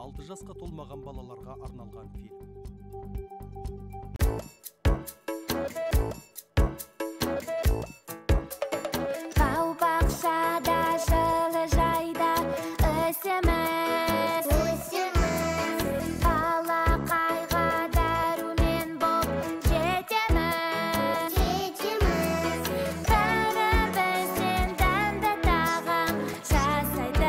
6 жасқа толмаған балаларға арналған фильм. Бау-бақшада, жылыжайда өсіміз, балақайға дәрумен боп жетеміз. Бәрімізден дәмді тағам жасайды,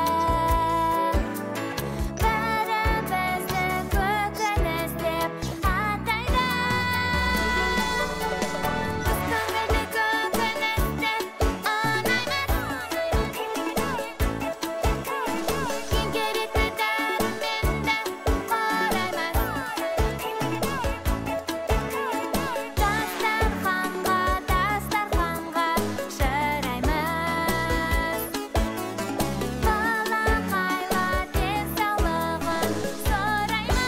бәрімізді көкөніс деп атайды. Біз көңілді көкөністі ұнаймыз, ең керекті дәруменді қараймыз. Дастарханға шыраймыз, балақайға денсаулығын сұраймыз.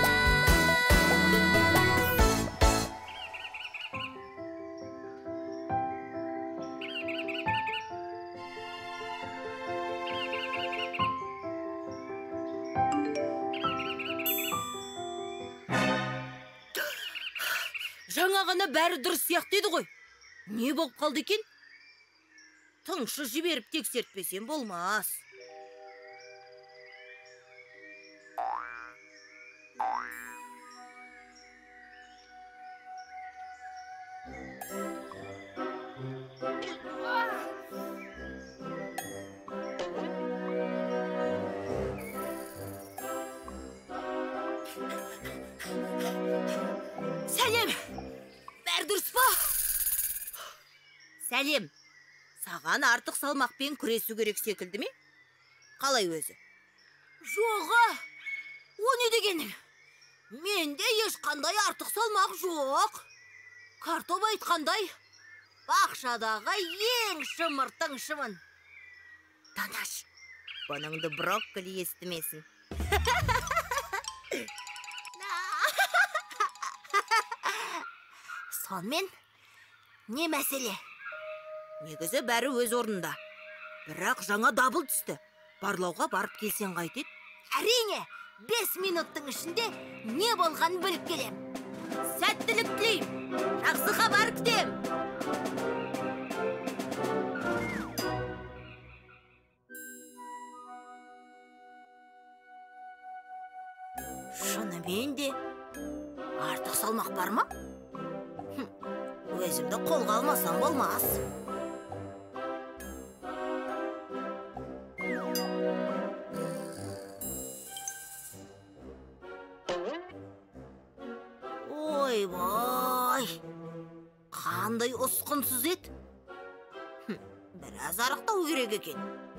Жаңа ғана бәрі дұрыс сияқты еді ғой. Не болып қалды екен? Тыңшы жіберіп тексертпесем болмас. Сәлем! Бәрі дұрыс па? Сәлем! Саған артық салмақпен күресу керек секілді ме? Қалай өзі? Жоға! О не дегенің? Менде ешқандай артық салмақ жоқ. Картоп айтқандай, бақшадағы ең шымыртың шымын. Танаш, бұныңды брокколи естімесін. Сонымен, не мәселе? Негізі бәрі өз орнында. Бірақ жаңа дабыл түсті. Барлауға барып келсең қайтеді? Әрине, 5 минуттың ішінде не болғанын біліп келем. Сәттілік тілейм. Жақсы хабар күтем. Шынымен де артық салмақ бар ма? Өзімді қолға алмасам болмас. Ой-бай, қандай ұсқынсыз ет. Біраз арықтау керек екен.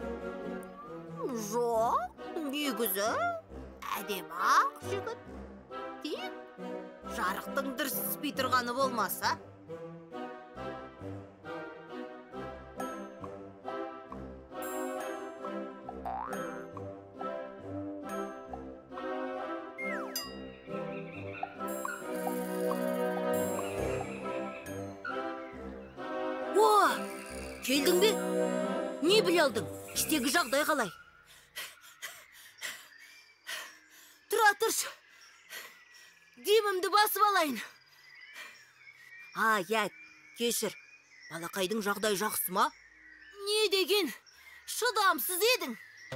Жоқ, негізі әдемі-ақ жігіт. Тек жарықтың дұрыс түспей тұрғаны болмаса. Келдің бе? Не біле алдың? Іштегі жағдай қалай? Тұра тұршы. Демімді басып алайын. Я, кешір. Балақайдың жағдай жақсы ма? Не деген? Шыдамсыз едің.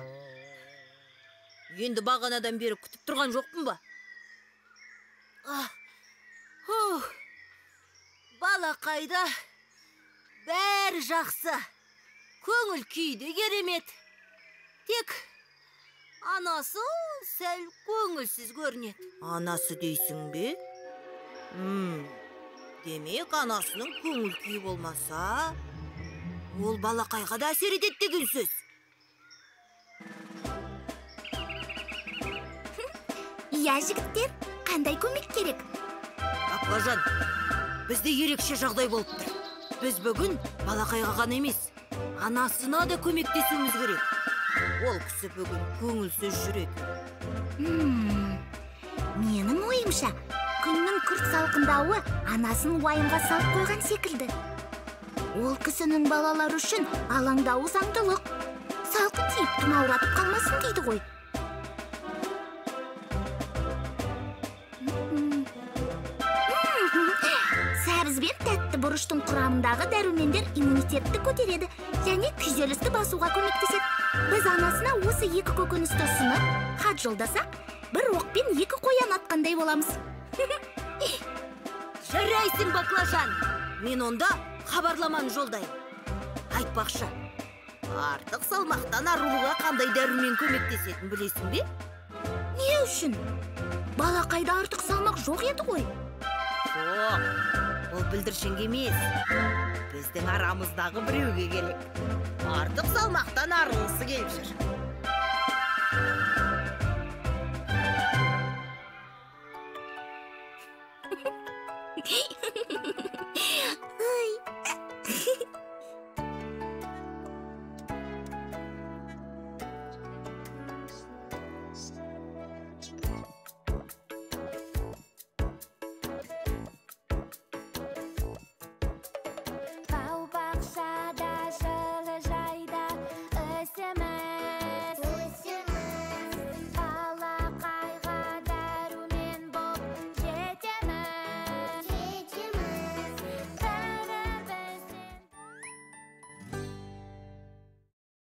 Енді бағанадан бері күтіп тұрған жоқпын ба? Балақайда бәрі жақсы. Көңіл күйде керемет. Тек анасы сәл көңілсіз көрінеді. Анасы дейсің бе? Демек, анасының көңіл күйі болмаса, ол балақайға да әсер етеді деген сөз. Иә, жігіттер, қандай көмек керек? Баклажан, бізде ерекше жағдай болып тұр. Біз бүгін балақайға ғана емес, анасына да көмектесуіміз керек. Ол кісі бүгін көңілсіз жүреді. Менің ойымша, күннің күрт салқындауы анасын уайымға салып қойған секілді. Ол кісінің балалар үшін алаңдауы заңдылық. Салқын тиіп тұмауратып қалмасын дейді ғой. жарты бурыштың құрамындағы дәрумендер иммунитетті көтереді және күйзелісті басуға көмектеседі. Біз анасына осы 2 көкөністі ұсынып, хат жолдасақ, бір оқпен 2 қоян атқандай боламыз. Жарайсың, баклажан. Мен онда хабарламаны жолдайым. Айтпақшы, артық салмақтан арылуға қандай дәрумен көмектесетін білесің бе? Не үшін? Балақайда артық салмақ жоқ еді ғой. Жоқ, ол бүлдіршінге емес. Біздің арамыздағы біреуге керек. Артық салмақтан арылғысы келіп жүр.